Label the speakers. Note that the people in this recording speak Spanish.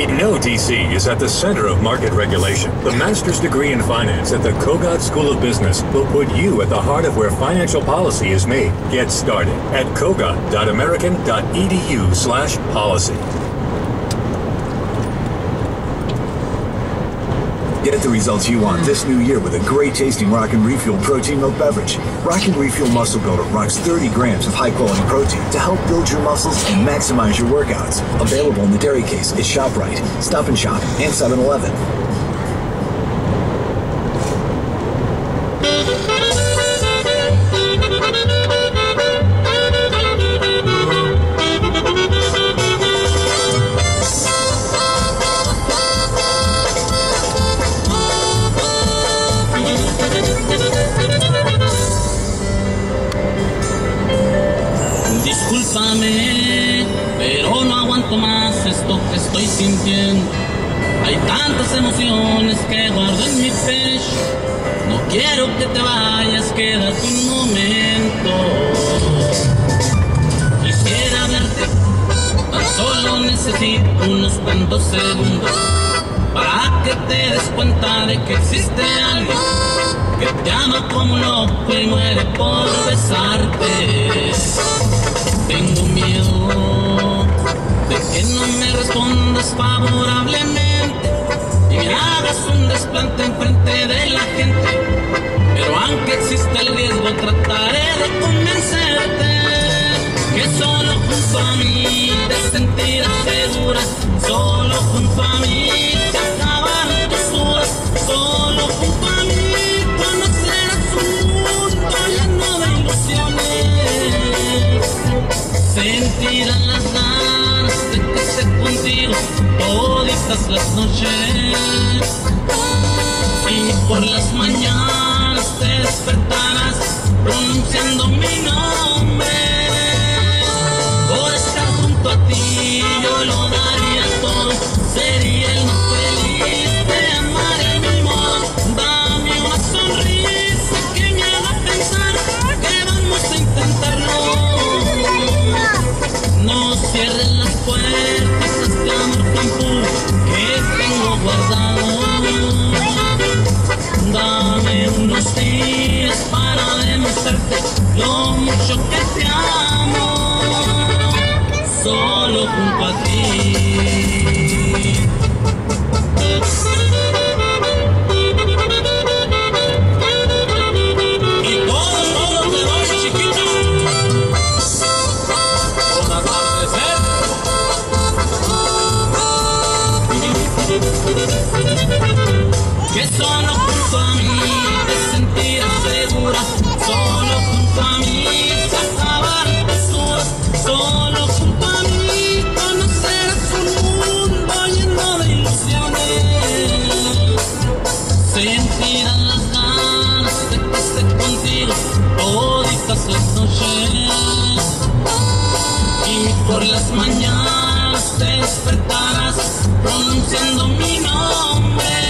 Speaker 1: We know DC is at the center of market regulation. The master's degree in finance at the Kogod School of Business will put you at the heart of where financial policy is made. Get started at kogod.american.edu/policy.
Speaker 2: Get the results you want this new year with a great-tasting Rockin' Refuel protein milk beverage. Rockin' Refuel Muscle Builder rocks 30 grams of high-quality protein to help build your muscles and maximize your workouts. Available in the dairy case at ShopRite, Stop & Shop, and 7-Eleven.
Speaker 3: Discúlpame, pero no aguanto más esto que estoy sintiendo. Hay tantas emociones que guardo en mi pecho. No quiero que te vayas, quédate un momento. Quisiera verte, tan solo necesito unos cuantos segundos para que te des cuenta de que existe alguien que te ama como un loco y muere por besarte. Tengo miedo de que no me respondas favorablemente y me hagas un desplante enfrente de la gente. Pero aunque exista el riesgo, trataré de convencerte que solo junto a mí te sentirás segura. Solo junto a mí te acabarán tus dudas. Solo junto a mí conocerás un mundo lleno de ilusiones. Sentirás las ganas de que esté contigo toditas las noches. Y por las mañanas te despertarás pronunciando mi nombre. Por estar junto a ti yo lo daría todo. Sería el más feliz, te amaré a mi modo. Dame una sonrisa que me haga pensar que vamos a intentarlo. No cierres las puertas a este amor tan puro que tengo guardado. Dame unos días para demostrarte lo mucho que te amo. Solo junto a ti. Que solo junto a mí te sentirás segura. Solo junto a mí se acabarán tus dudas. Solo junto a mí conocerás un mundo lleno de ilusiones. Sentirás las ganas de que esté contigo toditas las noches. Y por las mañanas te despertarás pronunciando mi nombre.